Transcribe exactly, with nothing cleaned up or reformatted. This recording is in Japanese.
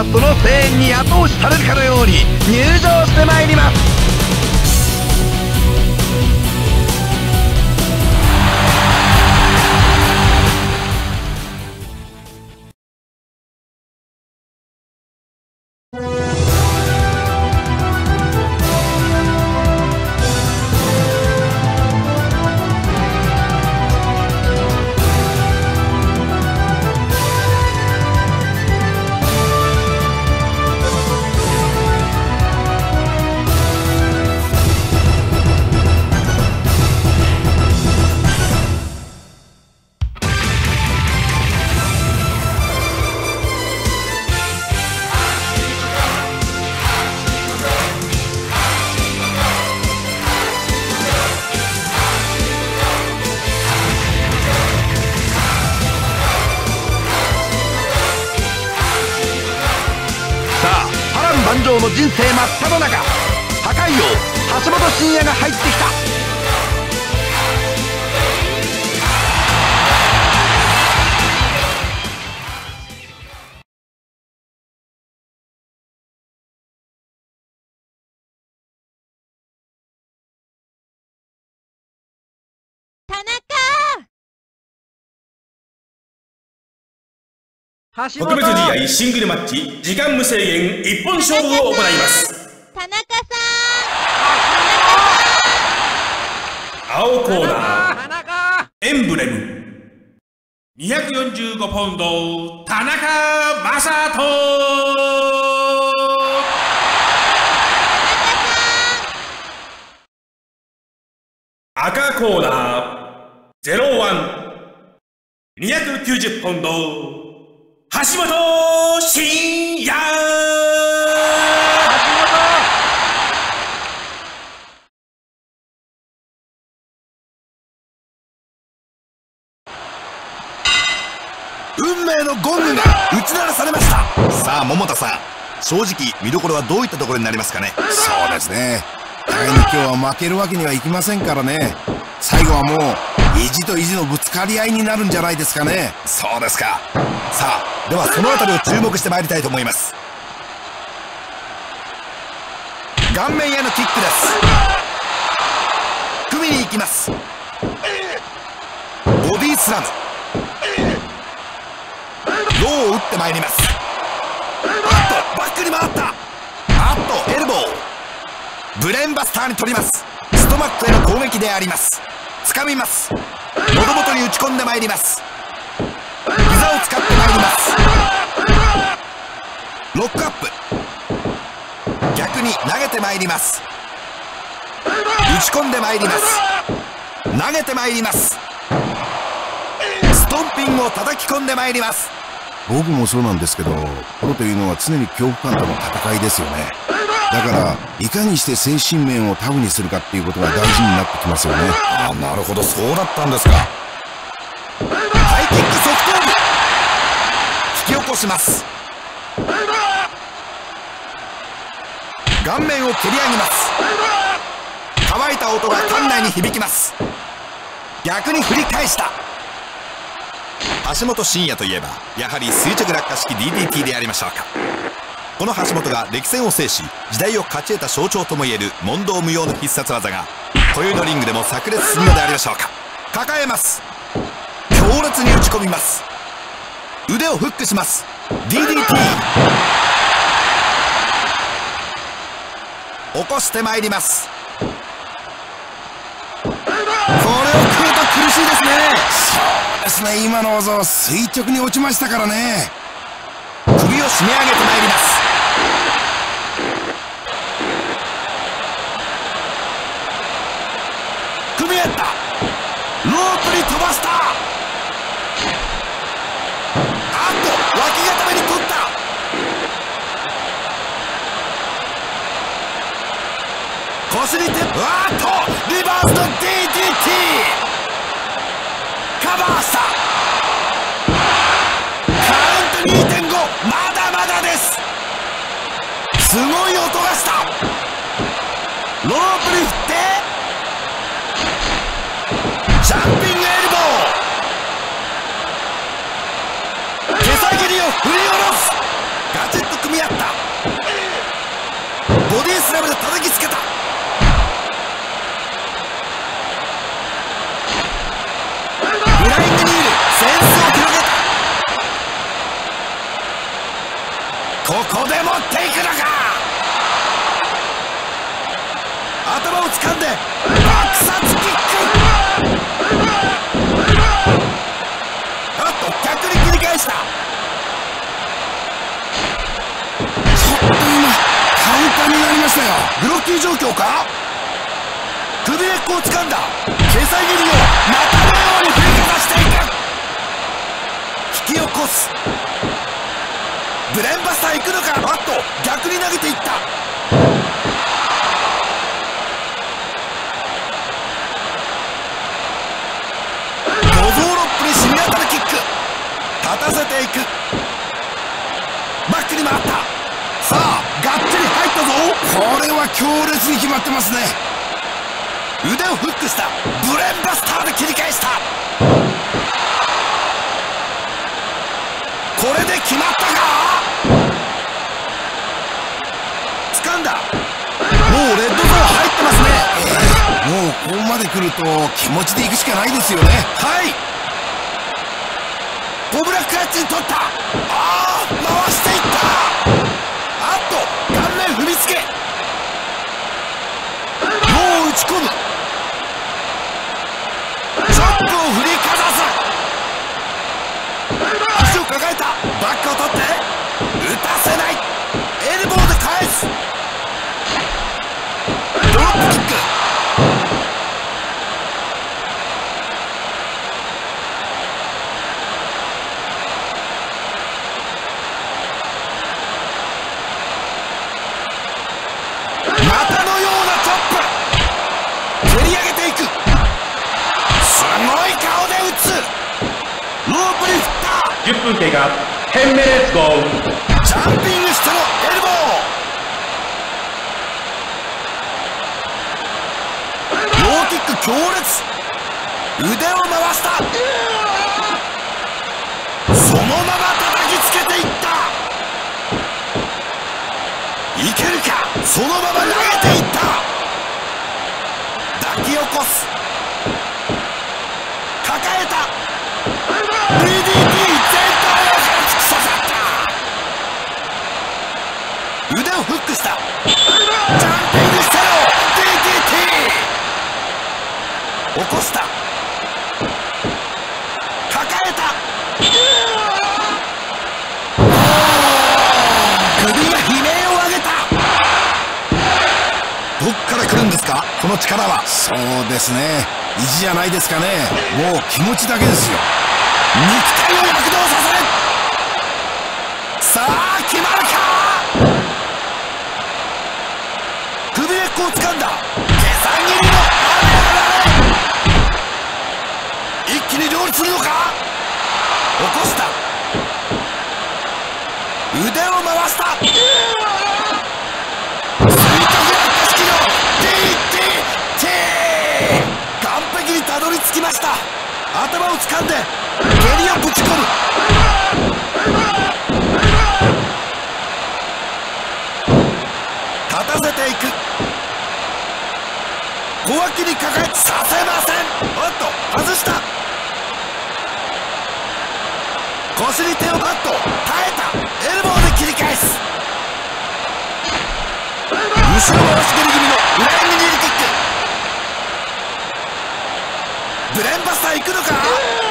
はその声援に後押しされるかのように入場してまいります。の人生真っ只中、破壊王橋本真也が入ってきた。 特別試合シングルマッチ時間無制限一本勝負を行います。 田中さん、青コーナーエンブレムにひゃくよんじゅうごポンド田中将人。赤コーナーゼロワンにひゃくきゅうじゅうポンド橋本真也。 運命のゴングが打ち鳴らされました。さあ桃田さん、正直見どころはどういったところになりますかね。 そうですね、互いに今日は負けるわけにはいきませんからね。最後はもう意地と意地のぶつかり合いになるんじゃないですかね。 そうですか。さあではそのあたりを注目してまいりたいと思います。顔面へのキックです。組みに行きます。ボディスラム、ローを打ってまいります。あっとバックに回った。あっとエルボー、ブレーンバスターに取ります。ストマックへの攻撃であります。掴みます。喉元に打ち込んでまいります。膝を使ってまいります。ロックアップ、逆に投げてまいります。打ち込んでまいります。投げてまいります。ストンピングを叩き込んでまいります。 僕もそうなんですけど、プロというのは常に恐怖感との戦いですよね。だからいかにして精神面をタフにするかっていうことが大事になってきますよね。 ああ、なるほど、そうだったんですか。ハイキック側頭部、引き起こします。顔面を蹴り上げます。乾いた音が館内に響きます。逆に振り返した。橋本真也といえばやはり垂直落下式 ディーディーティー でありましょうか。この橋本が歴戦を制し時代を勝ち得た象徴ともいえる問答無用の必殺技が今宵のリングでも炸裂するのでありましょうか。抱えます。強烈に打ち込みます。腕をフックします。 ディーディーティー 起こしてまいります。 これを食うと苦しいですね。そうですね、今の技は垂直に落ちましたからね。 首を締め上げてまいります。組み合った。ロープに飛ばした。あっと脇固めに取った。腰に手、あっとリバースの ディーディーティー カバーした。カウント にてんご、 まだまだです。すごい音がした。ロープに振ってジャンピングエルボー、手先りを振り下ろす。ガチッと組み持っていくのか。頭を掴んで爆殺キック。あっと逆に切り返した。ちょっと今カウンターになりましたよ。ブロッキー状況か。首根っこを掴んだ。毛さ切りをまたのように振りかざしていく。引き起こす。ブレンバスター行くのか。あっと逆に投げていった。五臓六腑に染み当たるキック。立たせていく。バックに回った。さあがっちり入ったぞ。これは強烈に決まってますね。腕をフックした。ブレンバスターで切り返した。これで決まったか。掴んだ。もうレッドゾーン入ってますね。 もうここまで来ると気持ちでいくしかないですよね。 はい。コブラクラッチに取った。ああ回していった。あっと顔面踏みつけ。もう打ち込む。チョップを振りかざす。足を抱えた。バックを取って打たせない。エルボーで返す。ドロップキック。またのようなチョップ。蹴り上げていく。すごい顔で打つ。ロープに振った。 じゅっぷん経過。じゅうミニッツゴー。 ジャンピングしてのエルボー。ローキック強烈。腕を回した。そのまま叩きつけていった。いけるか。そのまま投げていった。抱き起こす。抱えた。 ディーディーティー 全体を突き刺さった。腕をフックした。ジャンピングしての ディーディーティー。起こした。抱えた。首が悲鳴を上げた。どっから来るんですかこの力は。 そうですね、意地じゃないですかね。もう気持ちだけですよ。 肉体を躍動させる。さあ決まるか。首根っこを掴んだ。毛さ切りのあれあれ。一気に両立するのか。起こした。腕を回した。垂直落下式の ディーディーティー。完璧にたどり着きました。頭を掴んで蹴りをぶち込む。立たせていく。小脇に抱えさせません。おっと外した。腰に手をバット。耐えた。エルボーで切り返す。後ろ回し蹴り気味の裏に握りキック。ブレンバスター行くのか。